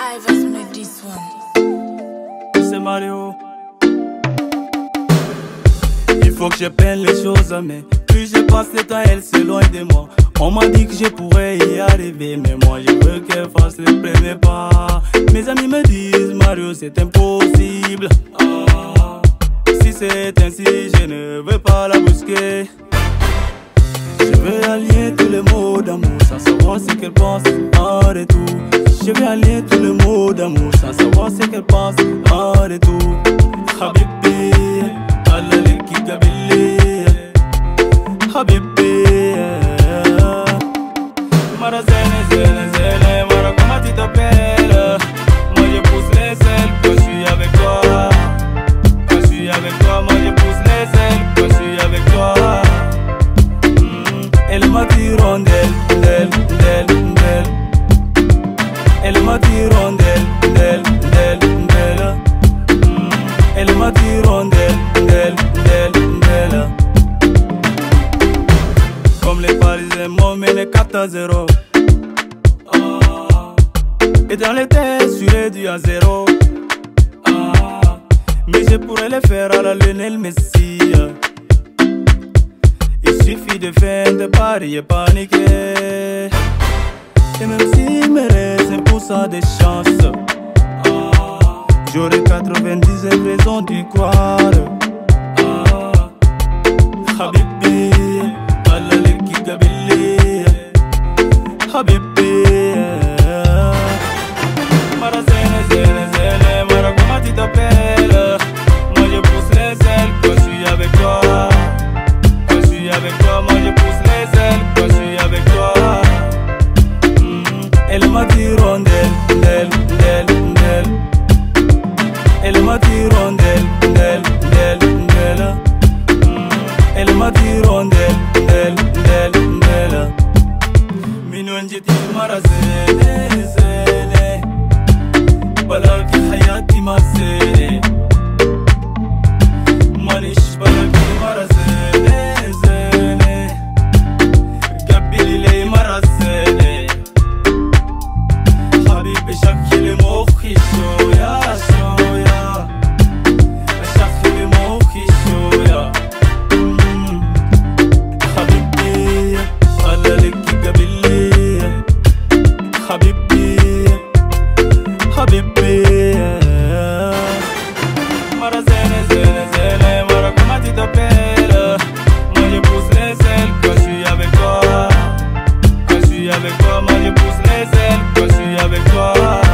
Ivers made this one. C'est Mario. Il faut que je peine les choses, mais plus je passe le temps, elle s'éloigne de moi. On m'a dit que je pourrais y arriver, mais moi je veux qu'elle fasse le premier pas. Mes amis me disent Mario c'est impossible. Si c'est ainsi, je ne veux pas la brusquer. Je veux allier tous les mots d'amour sans savoir ce qu'elle pense en retour. Je veux allier tous les mots d'amour sans savoir ce qu'elle pense en retour. Habibi, Allah qui gabili. Habibi, Mara zene zene zene, Mara comment tu t'appelles? Moi je pousse les ailes quand je suis avec toi. Quand je suis avec toi, moi je pousse les ailes quand je suis avec toi. Elle m'attire rondelle, d'elle, d'elle, d'elle. Elle m'attire rondelle, d'elle, d'elle, d'elle. Elle m'attire rondelle, d'elle, d'elle, d'elle. Comme les Parisiens m'ont mené 4-0. Et dans l'été, je suis réduit à 0. Mais je pourrais le faire à la Lionel Messi. Il suffit de faire de paris et paniquer. Et même si me reste 1% de chance, j'aurai 99 raisons d'y croire. Habibi, Allah qui gabili. Habibi, Mara zene zene zene, Mara comment tu t'appelles? Moi je pousse les ailes quand je suis avec toi. Avec toi, moi je pousse les ailes quand je suis avec toi. Elle m'attire rondelle, d'elle, d'elle, d'elle. Elle m'attire rondelle, d'elle, d'elle, d'elle. Elle m'attire rondelle, d'elle, d'elle, d'elle. Minon jeti mara zene, zene. Balaki hayati ma zene. Manish balaki mara zene. Mara zene zene zene, Mara comment tu t'appelles? Moi je pousse les ailes quand je suis avec toi. Quand je suis avec toi, moi je pousse les ailes quand je suis avec toi.